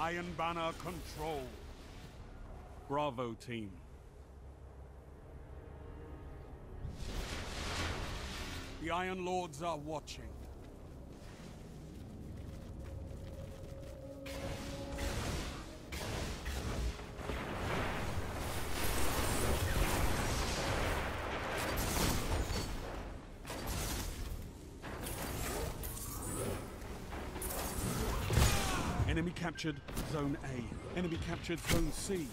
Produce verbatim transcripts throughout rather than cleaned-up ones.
Iron Banner control. Bravo, team. The Iron Lords are watching. Enemy captured Zone A. Enemy captured Zone C.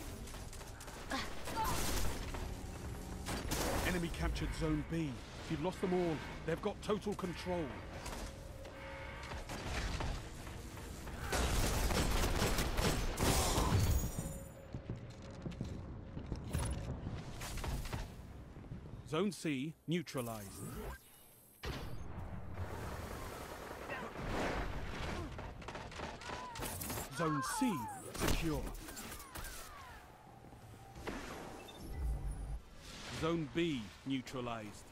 Enemy captured Zone B. You've lost them all. They've got total control. Zone C neutralized. Zone C secure. Zone B neutralized.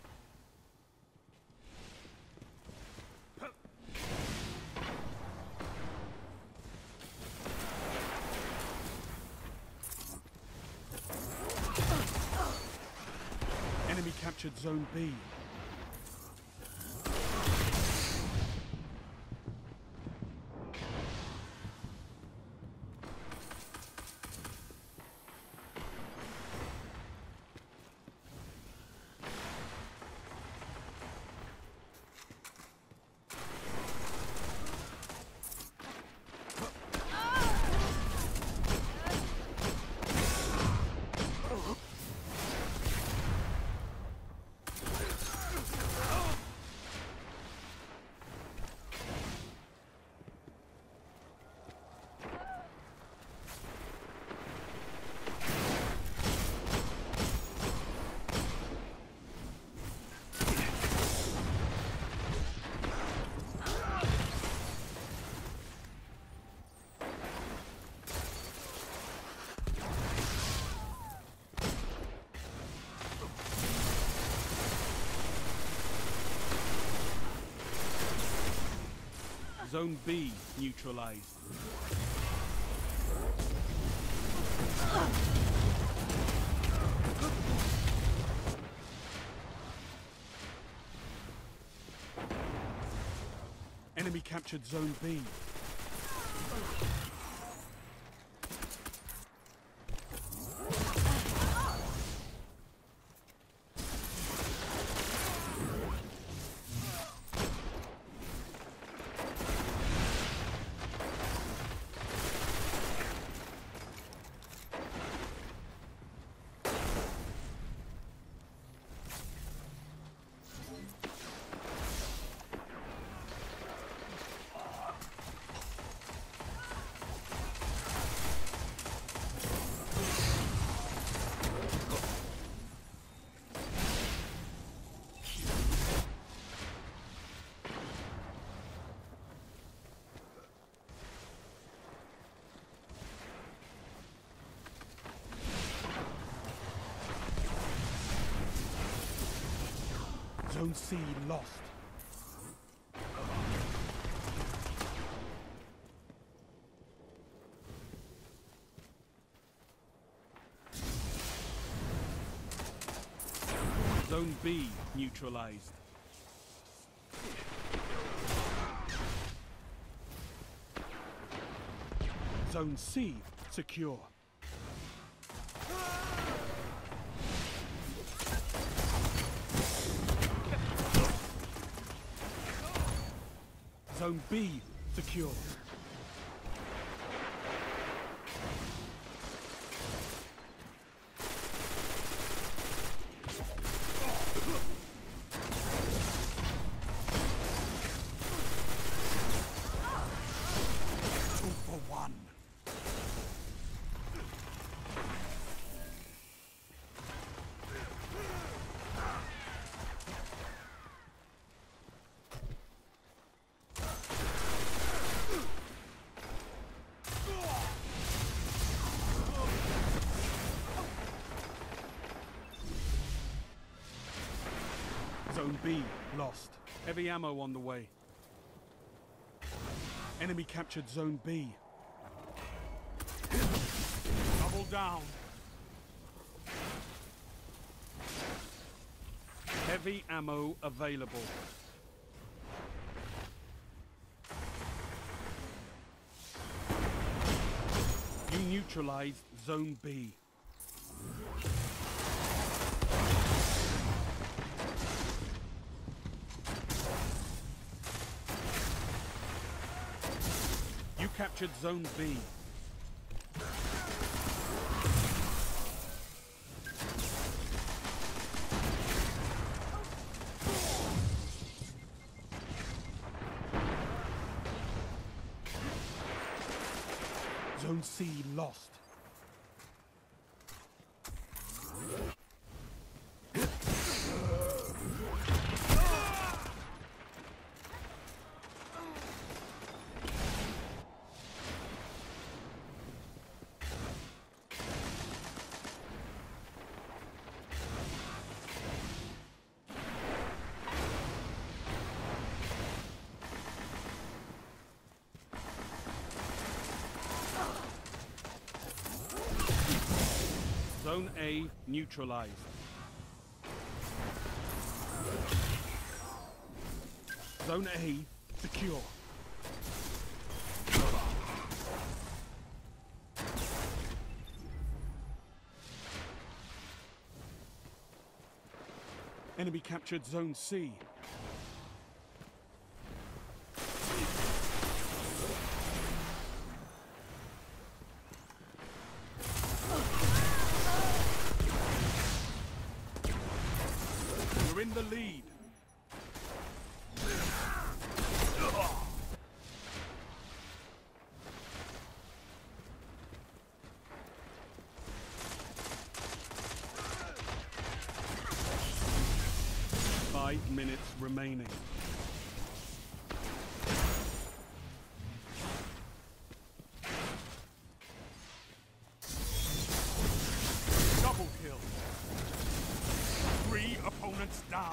Enemy captured Zone B. Zone B neutralized. Enemy captured Zone B. Zone C lost. Zone B neutralized. Zone C secure. Zone B secure. Two for one. Zone B lost. Heavy ammo on the way. Enemy captured Zone B. Double down. Heavy ammo available. You neutralized Zone B. You captured Zone B. Zone C lost. Zone A neutralized. Zone A secure. Enemy captured Zone C. You're in the lead. Five minutes remaining. Double kill. Three opponents down.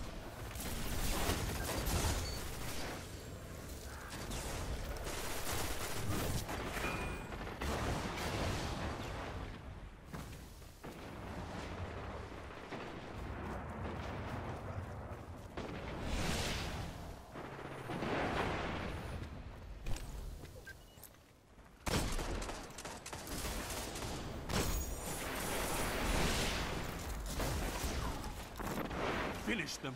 Finish them.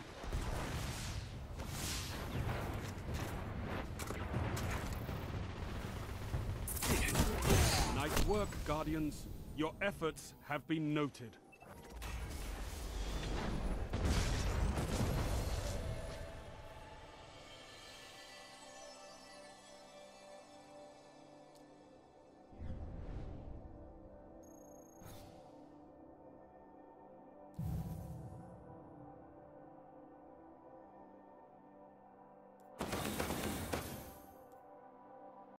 Nice work, Guardians. Your efforts have been noted.